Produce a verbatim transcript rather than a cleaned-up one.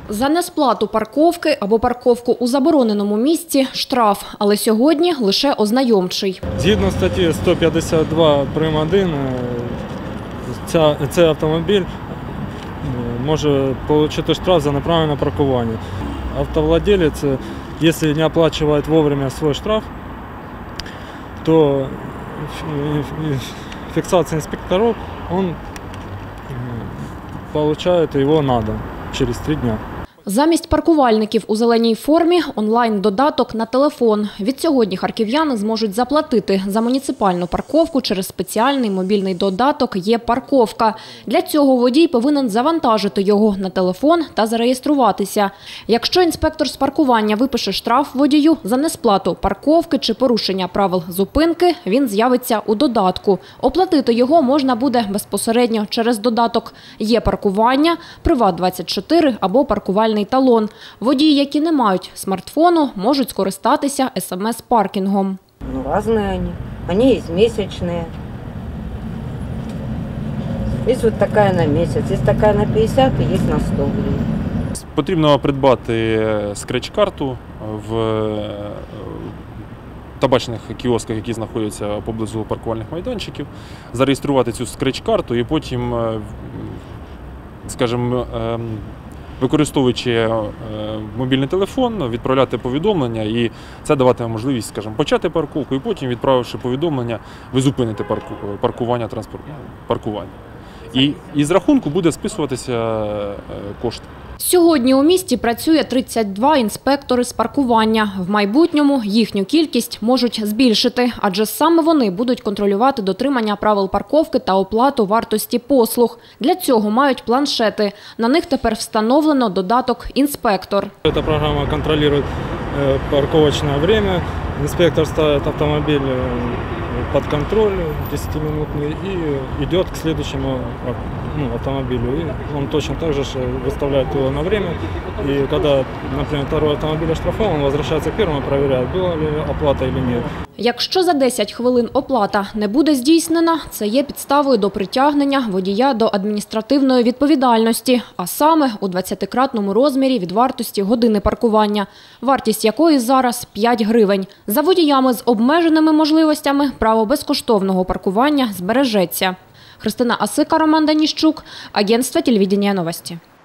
За несплату парковки або парковку у забороненому місці – штраф, але сьогодні лише ознайомчий. Згідно статті сто п'ятдесят два прим. один, цей автомобіль може отримати штраф за неправильне паркування. Автовладелець, якщо не оплачує вовремя свій штраф, то фіксація інспекторів, він отримує його на дом через три дні. Замість паркувальників у зеленій формі – онлайн-додаток на телефон. Відсьогодні харків'яни зможуть заплатити за муніципальну парковку через спеціальний мобільний додаток «Є-парковка». Для цього водій повинен завантажити його на телефон та зареєструватися. Якщо інспектор з паркування випише штраф водію за несплату парковки чи порушення правил зупинки, він з'явиться у додатку. Оплатити його можна буде безпосередньо через додаток «Є-паркування», «Приват двадцять чотири» або паркувальний талон. Водії, які не мають смартфону, можуть скористатися ес ем ес-паркінгом. Ну, різні вони. Вони є місячні. Є ось така на місяць, є така на п'ятдесят і є на сто гривень. Потрібно придбати скреч-карту в табачних кіосках, які знаходяться поблизу паркувальних майданчиків, зареєструвати цю скреч-карту і потім, скажімо, використовуючи мобільний телефон, відправляти повідомлення, і це даватиме можливість, скажімо, почати парковку і потім, відправивши повідомлення, ви зупините паркування транспорту, паркування. І із рахунку буде списуватися кошти. Сьогодні у місті працює тридцять два інспектори з паркування. В майбутньому їхню кількість можуть збільшити, адже саме вони будуть контролювати дотримання правил парковки та оплату вартості послуг. Для цього мають планшети. На них тепер встановлено додаток «Інспектор». Ця програма контролює парковочне час. Інспектор ставить автомобіль под контроль десятиминутный и идет к следующему ну, автомобилю. И он точно так же выставляет его на время. И когда, например, второй автомобиль оштрафован, он возвращается к первому и проверяет, была ли оплата или нет. Якщо за десять хвилин оплата не буде здійснена, це є підставою до притягнення водія до адміністративної відповідальності, а саме у двадцятикратному розмірі від вартості години паркування, вартість якої зараз п'ять гривень. За водіями з обмеженими можливостями право безкоштовного паркування збережеться. Христина Асика, Роман Даніщук, агентство телевидения «Новости».